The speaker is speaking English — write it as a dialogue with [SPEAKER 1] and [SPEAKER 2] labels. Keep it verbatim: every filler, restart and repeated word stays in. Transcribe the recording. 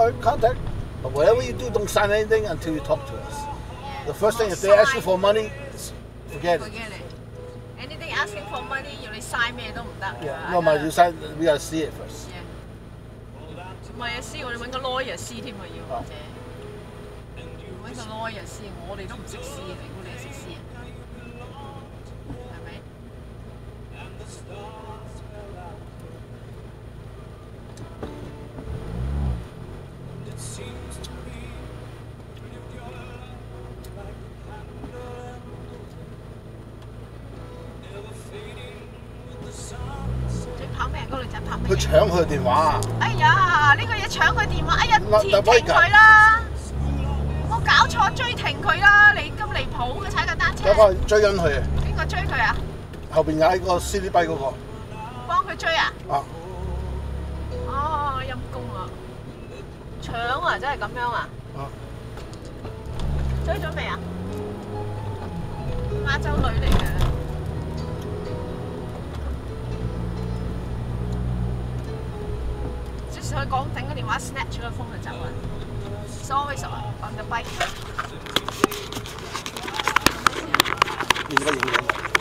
[SPEAKER 1] right, contact. But whatever you do, don't sign anything until you talk to us. Yeah. The first thing, if they ask you for money, forget it.
[SPEAKER 2] Forget it. Anything asking for money, 要你 sign 咩都唔得。
[SPEAKER 1] Yeah. No, but you sign. We gotta see it first.
[SPEAKER 2] Yeah. 唔係啊，師我哋揾個 lawyer 師添啊要，或者揾個 lawyer 師，我哋都唔識師啊，你估你識師啊？係咪？跑咩？嗰個女仔跑咩？
[SPEAKER 1] 佢搶佢電話。
[SPEAKER 2] 哎呀！呢個嘢搶佢電話，哎呀！停停佢啦！冇搞錯，追停佢啦！你咁離譜嘅踩架單車。
[SPEAKER 1] 有個人追緊佢啊！
[SPEAKER 2] 邊個追佢啊？
[SPEAKER 1] 後邊踩個 C D 跛嗰個。
[SPEAKER 2] 幫佢追啊？
[SPEAKER 1] 啊！
[SPEAKER 2] 哦，陰公啊！搶啊！真係咁樣啊？啊！追咗未啊？亞洲女嚟嘅。佢講整個電話 snatch 咗個風就走啦。So always on the bike。應該影咗。